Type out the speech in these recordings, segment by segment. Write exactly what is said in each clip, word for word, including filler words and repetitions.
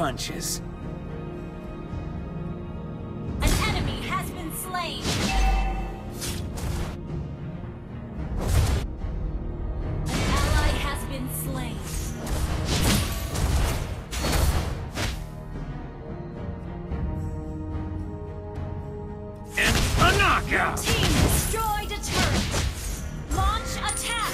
punches. An enemy has been slain. An ally has been slain. And a knockout! Team destroyed a turret. Launch attack.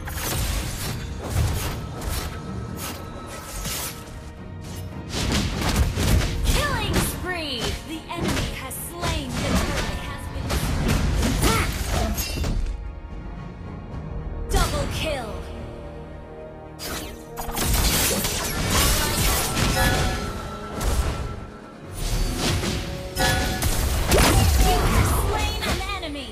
Killing spree. The enemy has slain the turret. Has been double kill. You have slain an enemy.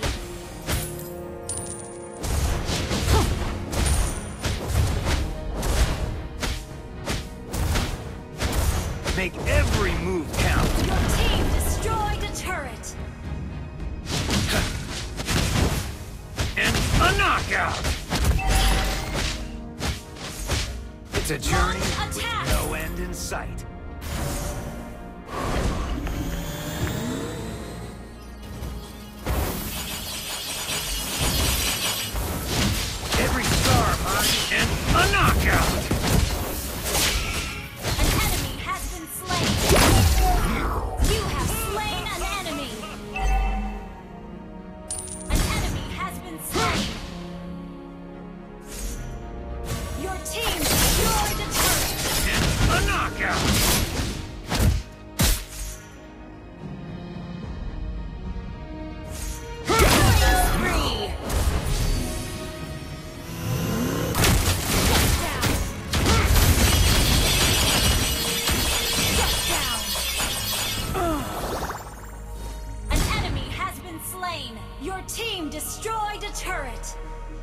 Make every move count. Your team destroyed a turret. And a knockout! It's a journey Launch with attack. no end in sight. Every star mine and a knockout! An enemy has been slain. You have slain an enemy. An enemy has been slain. Your team destroyed a turret. And a knockout! Killing spree. Shut down. Shut down. An enemy has been slain. Your team destroyed a turret.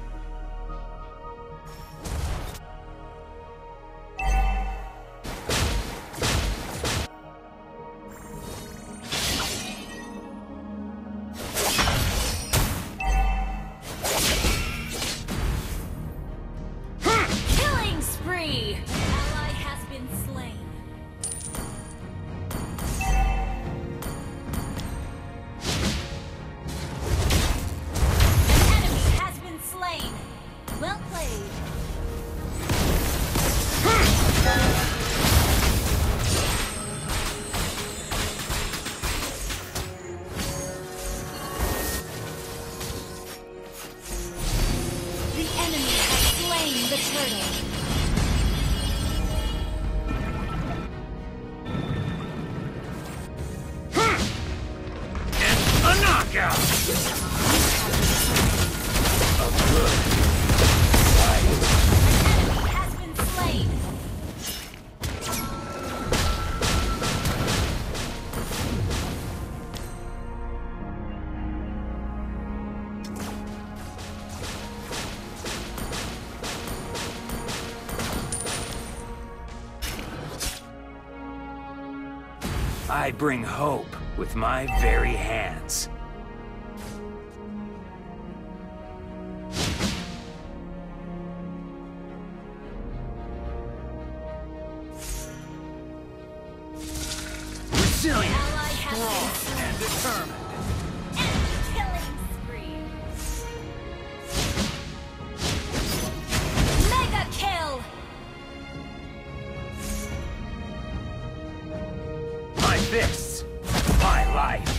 Killing spree. An ally has been slain. An enemy has been slain. Well played. The enemy has slain the turtle. And a knockout! A good fight. An enemy has been slain. I bring hope with my very hands. Resilient, Ally has strong, been slain. and determined. Enemy killing spree. Mega kill. My fists, my life.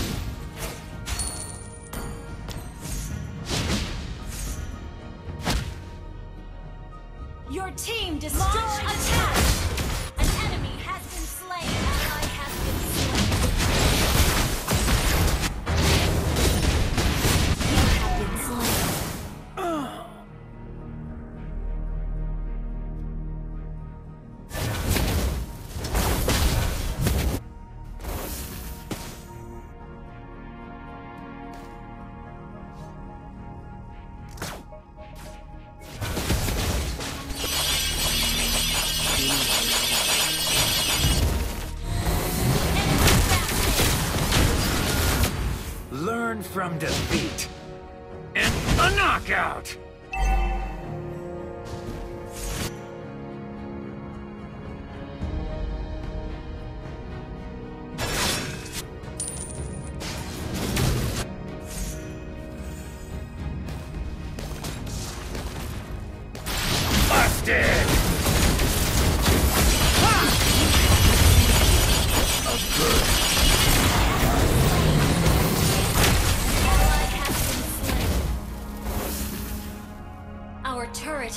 Your team destroyed attack. An enemy has been slain. Ally has been slain. You have been slain. Learn from defeat. And a knockout!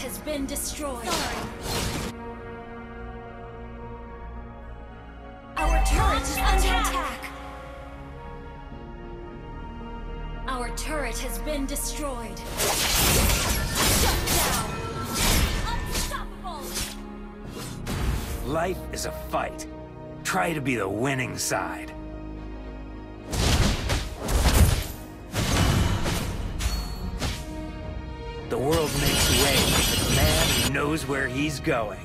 has been destroyed. Sorry. Our turret is under attack. Our turret has been destroyed. Shut down. Unstoppable. Life is a fight. Try to be the winning side. The world makes way for the man who knows where he's going.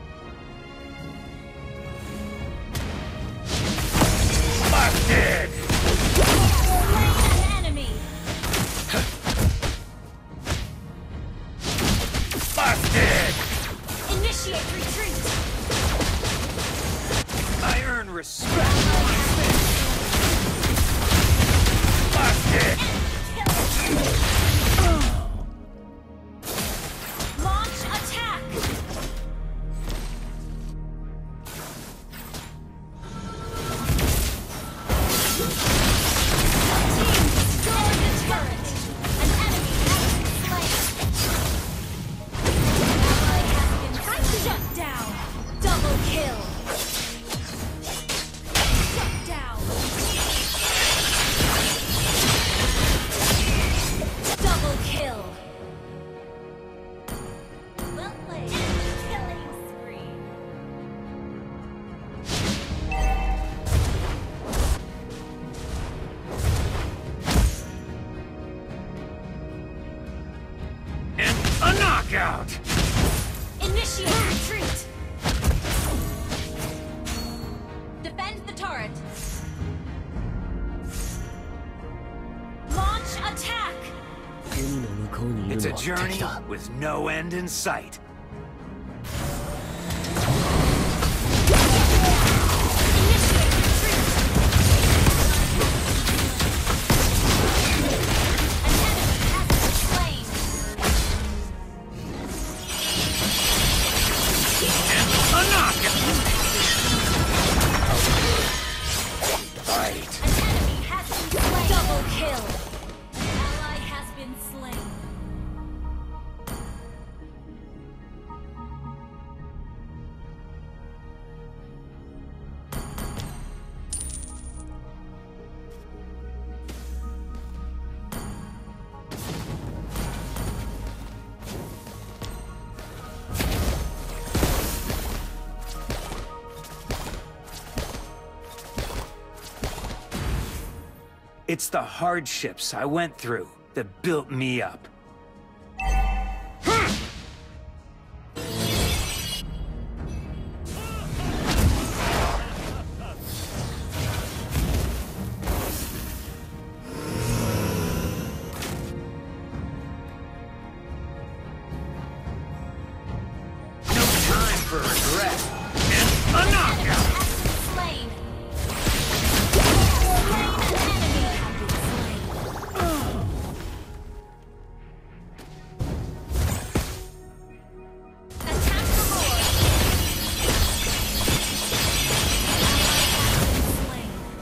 Busted! Slain an enemy. Busted! Initiate retreat. I earn respect. Busted! Launch attack. Team destroy the turret. An enemy has been slain. Ally has been shut down. Double kill. Shut down. Double kill. Well played. Killing spree. And a knockout! Initiate retreat. Defend the turret. Launch attack. It's a journey with no end in sight. Initiate retreat. An enemy has been slain. And a knockout! Fight. An enemy has been slain. Double kill. Ally has been slain. It's the hardships I went through that built me up. No time for regret. And a knockout! Has been slain. Slain an enemy have been slain. Attack the Lord. Ally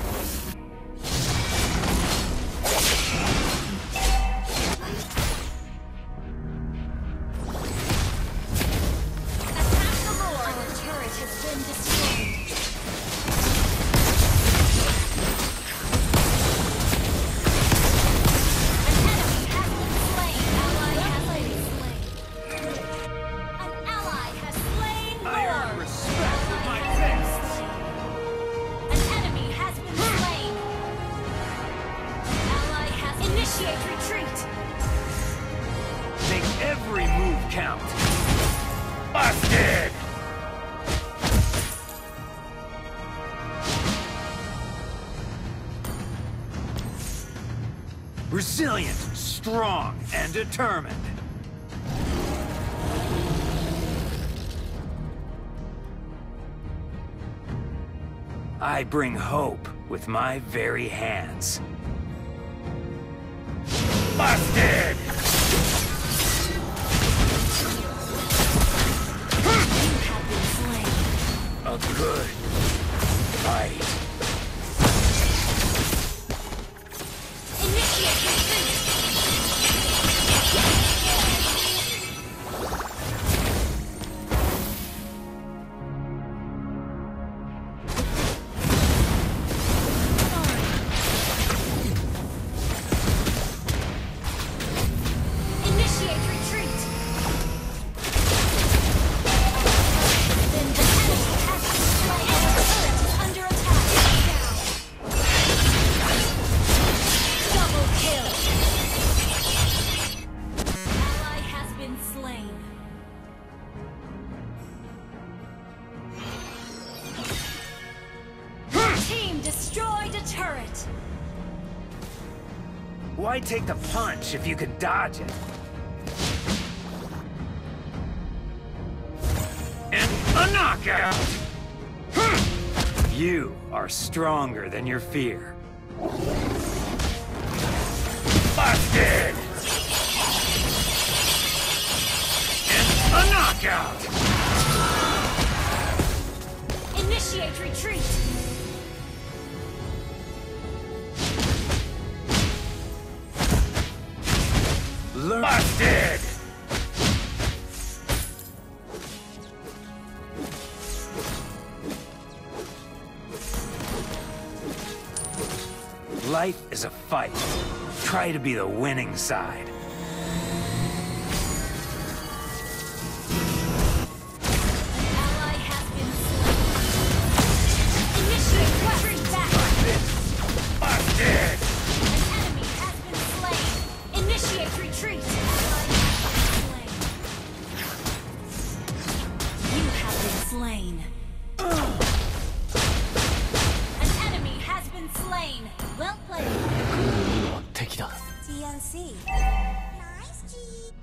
Attack the Lord. Our turret has been destroyed. An enemy has been slain. Ally has been slain. An ally has slain I more. earn respect with my Ally has been fists. slain. An enemy has been slain. Ally has initiate retreat. Make every move count. Busted! Resilient, strong, and determined. I bring hope with my very hands. Busted! You have been slain. A good fight. Initiate retreat. Why take the punch if you could dodge it? And a knockout! You are stronger than your fear. Busted! And a knockout! Initiate retreat! Learn. Busted! Life is a fight. Try to be the winning side. Ally has been slain. Initiate retreat back! Busted! An enemy has been slain. Initiate retreat! Ally has been slain. You have been slain. An enemy has been slain. Well played. 敵だ。 T N C. Nice G.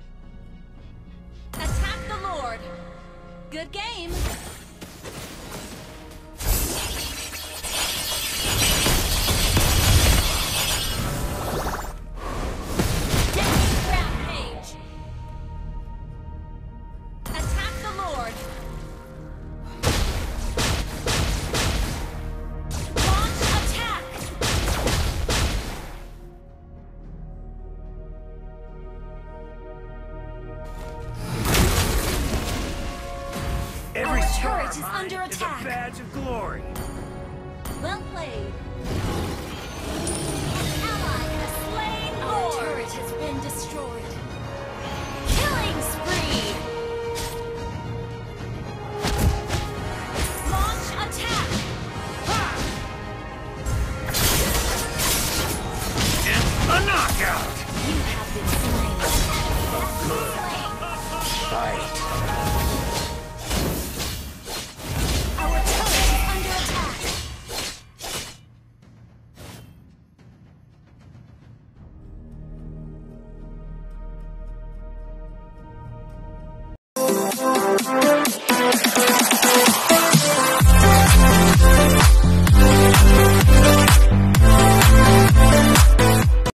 Attack the Lord. Good game. Deadly rampage. Attack the Lord. Launch attack. Every Our scar turret is of mine under is a attack. badge of glory. Well played.